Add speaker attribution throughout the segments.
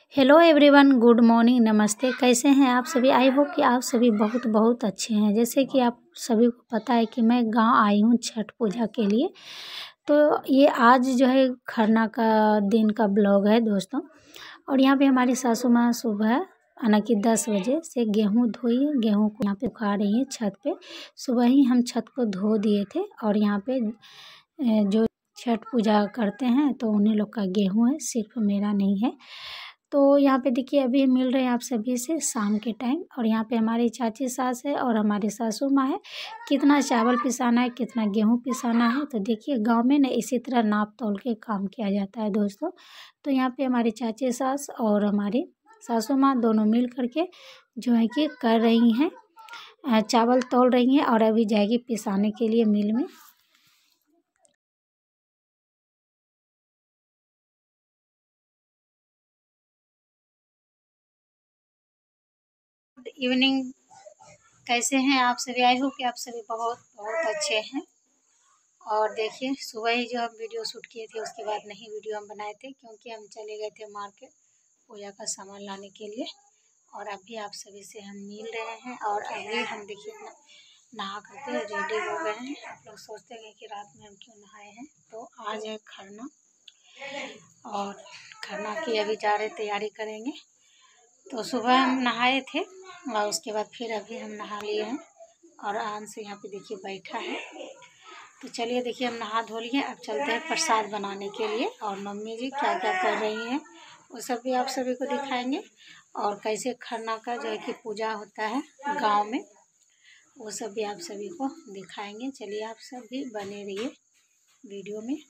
Speaker 1: Hello everyone, good morning, नमस्ते। कैसे हैं आप सभी? आई होप कि आप सभी बहुत बहुत अच्छे हैं। जैसे कि आप सभी को पता है कि मैं गांव आई हूं छठ पूजा के लिए। तो ये आज जो है खरना का दिन का ब्लॉग है दोस्तों। और यहाँ पे हमारी सासू माँ सुबह यानी कि 10 बजे से गेहूँ धोई, गेहूँ को यहाँ पे उखा रही है छत पे। सुबह ही हम छत को धो दिए थे और यहाँ पे जो छठ पूजा करते हैं तो उन्हीं लोग का गेहूँ है, सिर्फ मेरा नहीं है। तो यहाँ पे देखिए अभी मिल रहे हैं आप सभी से शाम के टाइम। और यहाँ पे हमारी चाची सास है और हमारी सासू माँ है। कितना चावल पिसाना है, कितना गेहूँ पिसाना है, तो देखिए गांव में ना इसी तरह नाप तोल के काम किया जाता है दोस्तों। तो यहाँ पे हमारी चाची सास और हमारी सासू माँ दोनों मिल करके जो है कि कर रही हैं, चावल तौल रही हैं और अभी जाएगी पिसाने के लिए मिल में। इवनिंग, कैसे हैं आप सभी? आई होप कि आप सभी बहुत बहुत अच्छे हैं। और देखिए सुबह ही जो हम वीडियो शूट किए थे उसके बाद नहीं वीडियो हम बनाए थे, क्योंकि हम चले गए थे मार्केट पूजा का सामान लाने के लिए। और अभी आप सभी से हम मिल रहे हैं और अभी हम देखिए अपना नहा करके रेडी हो गए हैं। आप लोग सोचते हैं कि रात में हम क्यों नहाए हैं, तो आज है खरना और खरना की अभी जा रहे तैयारी करेंगे। तो सुबह हम नहाए थे और उसके बाद फिर अभी हम नहा लिए हैं और आराम से यहाँ पे देखिए बैठा है। तो चलिए देखिए हम नहा धो लिए, अब चलते हैं प्रसाद बनाने के लिए। और मम्मी जी क्या क्या कर रही हैं वो सब भी आप सभी को दिखाएंगे। और कैसे खरना का जो है कि पूजा होता है गांव में, वो सब भी आप सभी को दिखाएंगे। चलिए आप सब भी बने रहिए वीडियो में।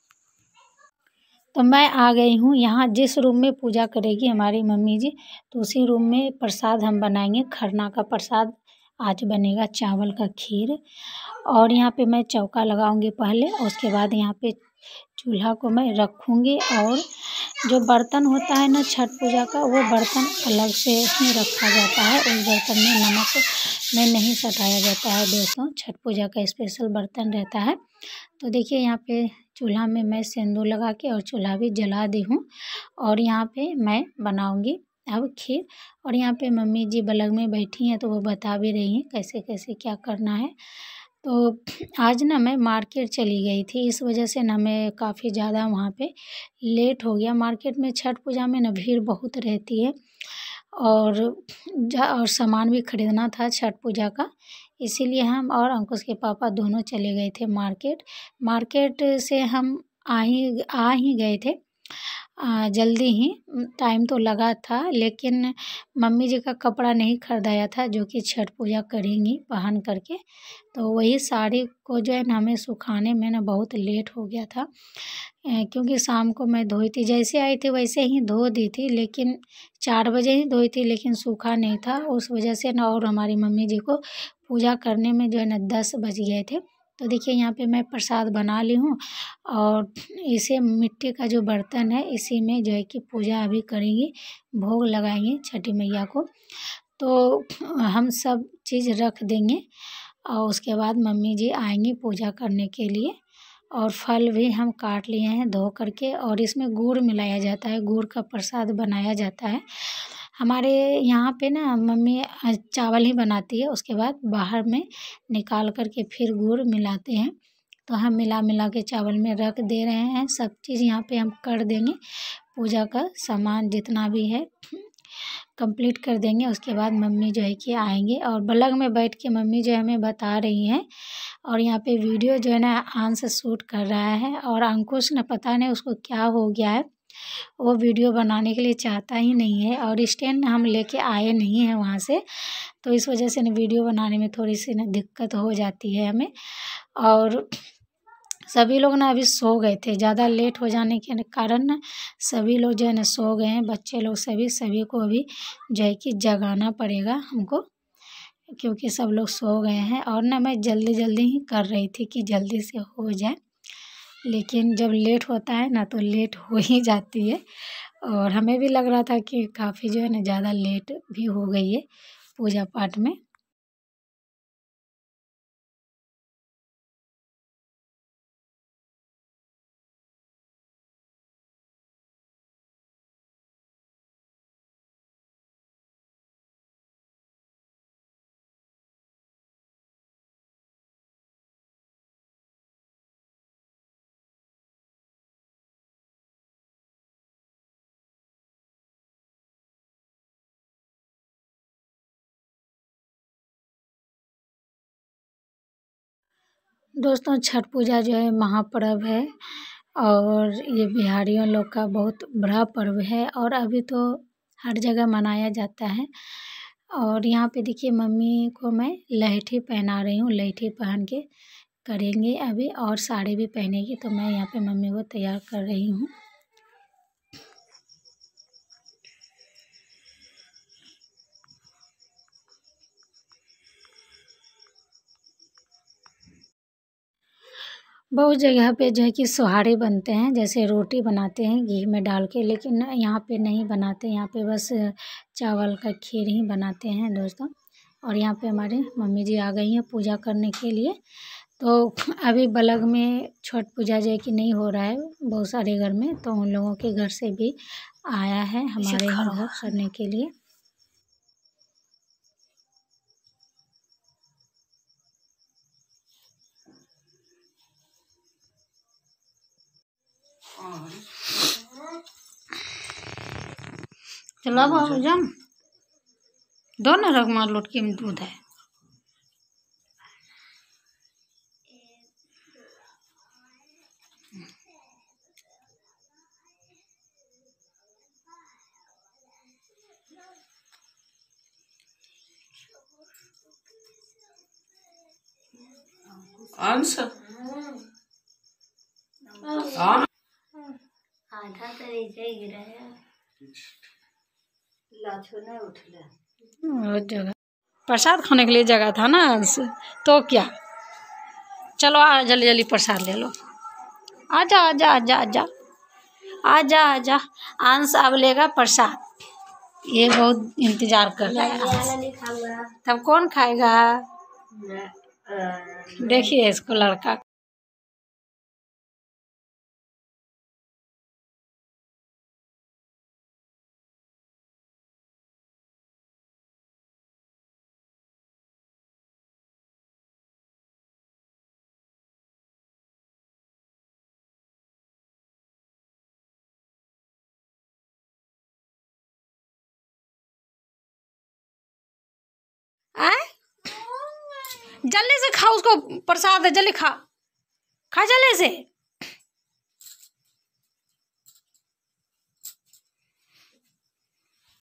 Speaker 1: तो मैं आ गई हूँ यहाँ जिस रूम में पूजा करेगी हमारी मम्मी जी, तो उसी रूम में प्रसाद हम बनाएंगे। खरना का प्रसाद आज बनेगा चावल का खीर। और यहाँ पे मैं चौका लगाऊंगी पहले, और उसके बाद यहाँ पे चूल्हा को मैं रखूँगी। और जो बर्तन होता है ना छठ पूजा का, वो बर्तन अलग से ही रखा जाता है। उस बर्तन में नमक में नहीं सटाया जाता है दोस्तों, छठ पूजा का स्पेशल बर्तन रहता है। तो देखिए यहाँ पे चूल्हा में मैं सिंदूर लगा के और चूल्हा भी जला दी हूँ। और यहाँ पे मैं बनाऊँगी अब खीर। और यहाँ पे मम्मी जी बगल में बैठी हैं तो वो बता भी रही हैं कैसे कैसे क्या करना है। तो आज ना मैं मार्केट चली गई थी, इस वजह से ना मैं काफ़ी ज़्यादा वहाँ पे लेट हो गया। मार्केट में छठ पूजा में ना भीड़ बहुत रहती है और और सामान भी खरीदना था छठ पूजा का, इसीलिए हम और अंकुश के पापा दोनों चले गए थे मार्केट। मार्केट से हम आ ही गए थे जल्दी ही। टाइम तो लगा था, लेकिन मम्मी जी का कपड़ा नहीं खरीदाया था जो कि छठ पूजा करेंगी पहन करके। तो वही साड़ी को जो है ना हमें सुखाने में ना बहुत लेट हो गया था, क्योंकि शाम को मैं धोई थी, जैसे आई थी वैसे ही धो दी थी, लेकिन 4 बजे ही धोई थी, लेकिन सूखा नहीं था उस वजह से ना। और हमारी मम्मी जी को पूजा करने में जो है ना 10 बज गए थे। तो देखिए यहाँ पे मैं प्रसाद बना ली हूँ और इसे मिट्टी का जो बर्तन है इसी में जो है कि पूजा अभी करेंगी, भोग लगाएंगे छठी मैया को। तो हम सब चीज़ रख देंगे और उसके बाद मम्मी जी आएंगी पूजा करने के लिए। और फल भी हम काट लिए हैं धो करके, और इसमें गुड़ मिलाया जाता है, गुड़ का प्रसाद बनाया जाता है। हमारे यहाँ पे ना मम्मी चावल ही बनाती है, उसके बाद बाहर में निकाल कर के फिर गुड़ मिलाते हैं। तो हम मिला मिला के चावल में रख दे रहे हैं, सब चीज़ यहाँ पे हम कर देंगे। पूजा का सामान जितना भी है कंप्लीट कर देंगे, उसके बाद मम्मी जो है कि आएंगे और बलग में बैठ के मम्मी जो है हमें बता रही हैं। और यहाँ पे वीडियो जो है ना अंश शूट कर रहा है, और अंकुश ना पता नहीं उसको क्या हो गया है, वो वीडियो बनाने के लिए चाहता ही नहीं है। और स्टैंड हम लेके आए नहीं हैं वहाँ से, तो इस वजह से ना वीडियो बनाने में थोड़ी सी ना दिक्कत हो जाती है हमें। और सभी लोग ना अभी सो गए थे, ज़्यादा लेट हो जाने के कारण ना सभी लोग जो है ना सो गए हैं, बच्चे लोग सभी को अभी जो है कि जगाना पड़ेगा हमको, क्योंकि सब लोग सो गए हैं। और ना मैं जल्दी जल्दी ही कर रही थी कि जल्दी से हो जाए, लेकिन जब लेट होता है ना तो लेट हो ही जाती है। और हमें भी लग रहा था कि काफ़ी जो है ना ज़्यादा लेट भी हो गई है पूजा पाठ में। दोस्तों छठ पूजा जो है महापर्व है और ये बिहारियों लोग का बहुत बड़ा पर्व है और अभी तो हर जगह मनाया जाता है। और यहाँ पे देखिए मम्मी को मैं लहठी पहना रही हूँ, लहठी पहन के करेंगे अभी और साड़ी भी पहनेगी, तो मैं यहाँ पे मम्मी को तैयार कर रही हूँ। बहुत जगह पे जो है कि सोहारी बनते हैं, जैसे रोटी बनाते हैं घी में डाल के, लेकिन यहाँ पे नहीं बनाते, यहाँ पे बस चावल का खीर ही बनाते हैं दोस्तों। और यहाँ पे हमारे मम्मी जी आ गई हैं पूजा करने के लिए। तो अभी बलग में छठ पूजा जो है कि नहीं हो रहा है बहुत सारे घर में, तो उन लोगों के घर से भी आया है हमारे यहाँ घर करने के लिए। चलो बाबू जान दो ना रगमा लोटकी में दूध है।
Speaker 2: अंश
Speaker 1: आधा तो नीचे गिराया, लाछो नहीं उठला। जगह प्रसाद खाने के लिए जगह था ना अंश, तो क्या चलो आ जल्दी जल्दी प्रसाद ले लो। आजा आजा आजा आजा आजा आजा अंश अब लेगा प्रसाद, ये बहुत इंतजार कर रहा है। तब कौन खाएगा? देखिए इसको लड़का आए जल्दी से खा, उसको प्रसाद है जल्दी खा, खा जल्दी से।